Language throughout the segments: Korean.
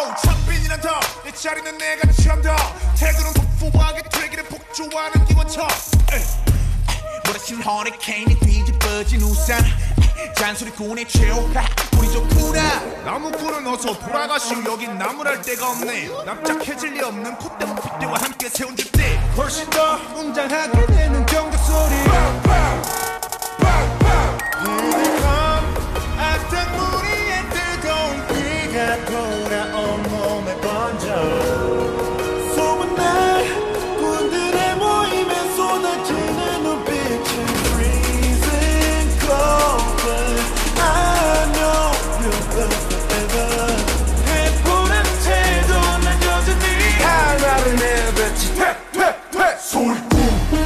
천빈이란 더내 자리는 내가 취한다. 태도는 폭포하게 되기를 폭주하는 기관차. 몰아치는 허리케인이 뒤집어진 우산. 잔소리꾼의 최후 우리 좋구나. 나무꾼은 어서 돌아가시오. 여긴 나무랄 데가 없네. 납작해질 리 없는 콧대와 핏대와 함께 세운 집대. 훨씬 더 웅장하게 되는 경적 소리. 악당무리의 뜨거운 비가 돌아온 몸에 번져. 소문난 군들의 모임에 쏟아지는 눈빛은 freezing cold, but I know you'll love forever. 해보는 채도 난 여전히 하나를 내뱉지. 퇴 소리꾼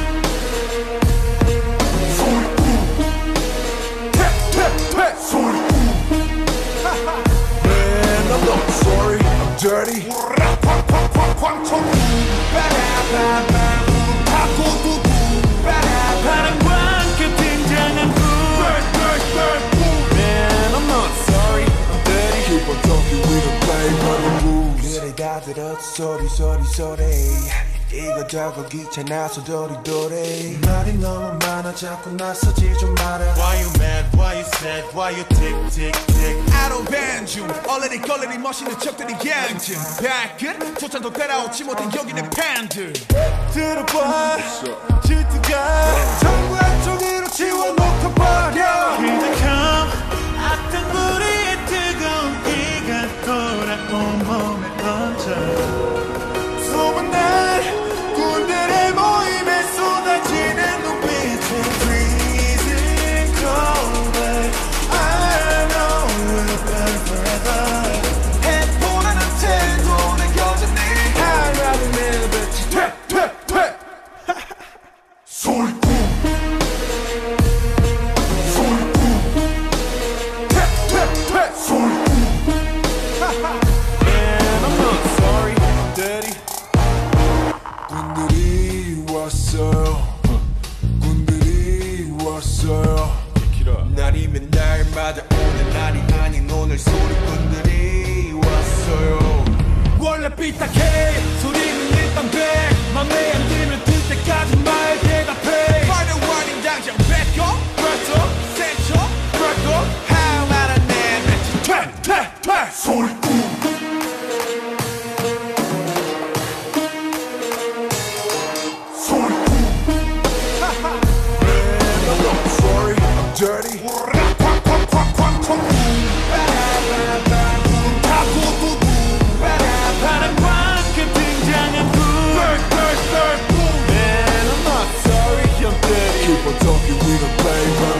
dirty. 바람과 함께 등장한 Man, I'm not sorry, I'm dirty. Keep on talking, we don't play by the rules. 그래 다 들었어 소리. 이거저거 귀찮아서 도리도리. 말이 너무 많아 자꾸 나서지 좀 마라. Why you mad, why you sad, why you tick I don't ban you. 얼레리 멋있는 척들이 양심. 밖은 조찬도 따라오지 못한 여기는 팬들. 들어봐 질투가 전부 한쪽으로 지워놓고 버려. 기적형 악당부리의 뜨거운 비가 돌아온 몸에 번져. 소문난 군들의 모임에 쏟아지는 눈빛은 freezing cold, but I know we'll burn forever. 해보라는 태도 내 여전히 하나를 내뱉지. 퇴 소리꾼 퇴 소리꾼. Man, I'm not sorry, I'm dirty. 군들이 왔어요. 날이면 날마다 오는 날이 아닌 오늘 소리꾼들이 왔어요. 원래 삐딱해 소리는 일단 배. 맘에 안 들면 들 때까지 말 대답해. Final warning 당장 back up. 벌써 센쳐 break up. 하나를 내뱉지. 퇴 소리꾼 dirty. 바람과 함께 등장한 Man, I'm not sorry, I'm dirty. Keep on talking, we don't play.